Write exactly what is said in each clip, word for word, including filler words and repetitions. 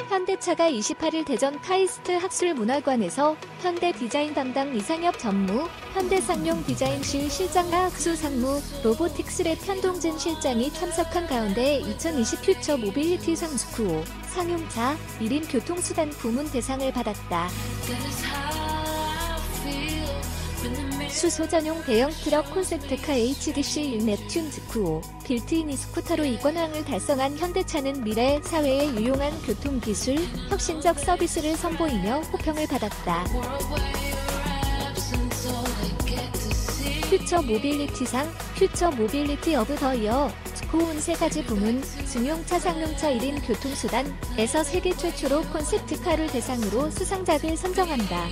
현대차가 이십팔 일 대전 카이스트 학술문화관에서 현대 디자인 담당 이상엽 전무, 현대쌍용 디자인실 실장과 학수 상무, 로보틱스랩 현동진 실장이 참석한 가운데 이천이십 퓨처 모빌리티 상수쿠오 상용차 일 인 교통수단 부문 대상을 받았다. 수소 전용 대형 트럭 콘셉트카 에이치디씨 일 넵튠 스쿠오 빌트인 이스쿠터로 이권왕을 달성한 현대차는 미래 사회에 유용한 교통기술, 혁신적 서비스를 선보이며 호평을 받았다. 퓨처 모빌리티상, 퓨처 모빌리티 어브 더 이어 스쿠오는 세 가지 부문, 승용차, 상용차 일 인 교통수단에서 세계 최초로 콘셉트카를 대상으로 수상작을 선정한다.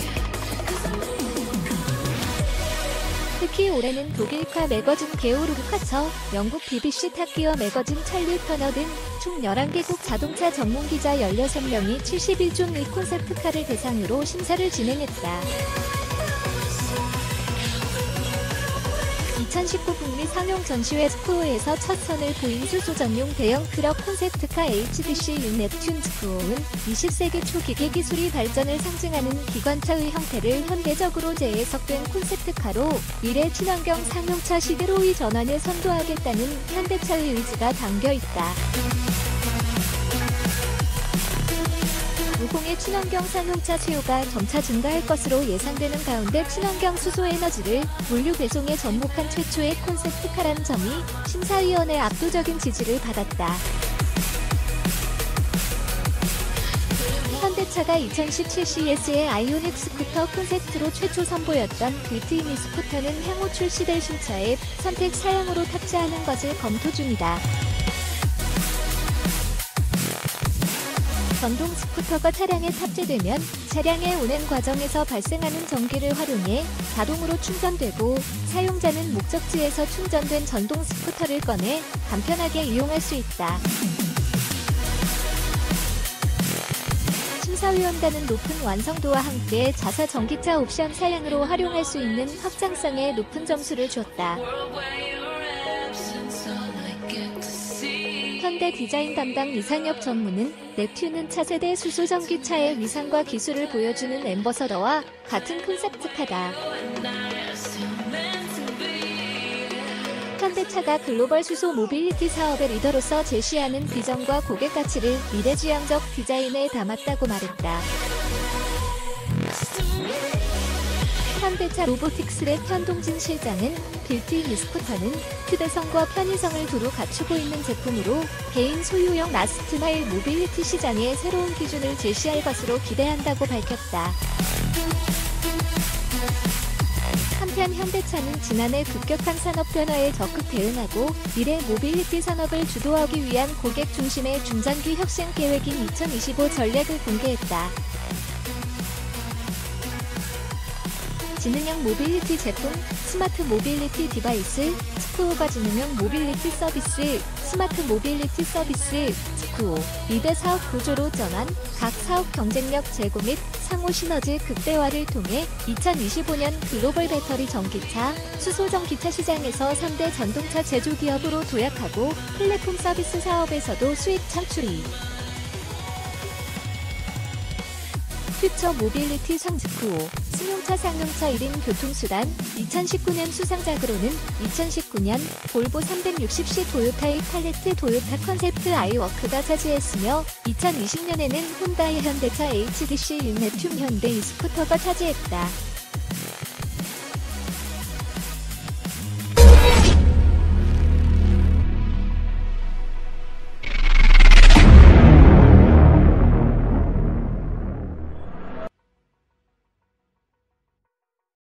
특히 올해는 독일카 매거진 게오르그카처, 영국 비비씨 탑기어 매거진 찰리 터너 등 총 열한 개국 자동차 전문 기자 열여섯 명이 칠십일 종의 콘셉트카를 대상으로 심사를 진행했다. 이천십구 북미 상용 전시회 스쿠오에서 첫 선을 보인 수소 전용 대형 트럭 콘셉트카 에이치디씨 일 넵튠 스쿠오는 이십 세기 초 기계기술이 발전을 상징하는 기관차의 형태를 현대적으로 재해석된 콘셉트카로 미래 친환경 상용차 시대로의 전환을 선도하겠다는 현대차의 의지가 담겨있다. 오십의 친환경 상용차 수요가 점차 증가할 것으로 예상되는 가운데 친환경 수소에너지를 물류 배송에 접목한 최초의 콘셉트카라는 점이 심사위원의 압도적인 지지를 받았다. 현대차가 이천십칠 씨이에스의 아이오닉 스쿠터 콘셉트로 최초 선보였던 빌트인 이스쿠터는 향후 출시될 신차에 선택 사양으로 탑재하는 것을 검토 중이다. 전동 스쿠터가 차량에 탑재되면 차량의 운행 과정에서 발생하는 전기를 활용해 자동으로 충전되고 사용자는 목적지에서 충전된 전동 스쿠터를 꺼내 간편하게 이용할 수 있다. 심사위원단은 높은 완성도와 함께 자사 전기차 옵션 사양으로 활용할 수 있는 확장성에 높은 점수를 줬다. 현대 디자인 담당 이상엽 전무는 넵튠은 차세대 수소전기차의 위상과 기술을 보여주는 앰버서더와 같은 콘셉트카다. 현대차가 글로벌 수소 모빌리티 사업의 리더로서 제시하는 비전과 고객 가치를 미래지향적 디자인에 담았다고 말했다. 현대차 로보틱스랩 현동진 실장은 빌트인 이스쿠터는 휴대성과 편의성을 두루 갖추고 있는 제품으로 개인 소유용 라스트마일 모빌리티 시장의 새로운 기준을 제시할 것으로 기대한다고 밝혔다. 한편 현대차는 지난해 급격한 산업 변화에 적극 대응하고 미래 모빌리티 산업을 주도하기 위한 고객 중심의 중장기 혁신 계획인 이천이십오 전략을 공개했다. 지능형 모빌리티 제품, 스마트 모빌리티 디바이스, 스쿠오가 지능형 모빌리티 서비스, 스마트 모빌리티 서비스, 스쿠오, 이 대 사업 구조로 전환, 각 사업 경쟁력 제고 및 상호 시너지 극대화를 통해 이천이십오 년 글로벌 배터리 전기차, 수소 전기차 시장에서 삼 대 전동차 제조기업으로 도약하고 플랫폼 서비스 사업에서도 수익 창출이. 퓨처 모빌리티 상스쿠오, 승용차 상용차 일 인 교통수단, 이천십구 년 수상작으로는 이천십구 년 볼보 삼백육십 씨 토요타의 팔레트 토요타 컨셉트 아이워크가 차지했으며 이천이십 년에는 혼다의 현대차 에이치디씨 일 넵튠 현대 이스쿠터가 차지했다.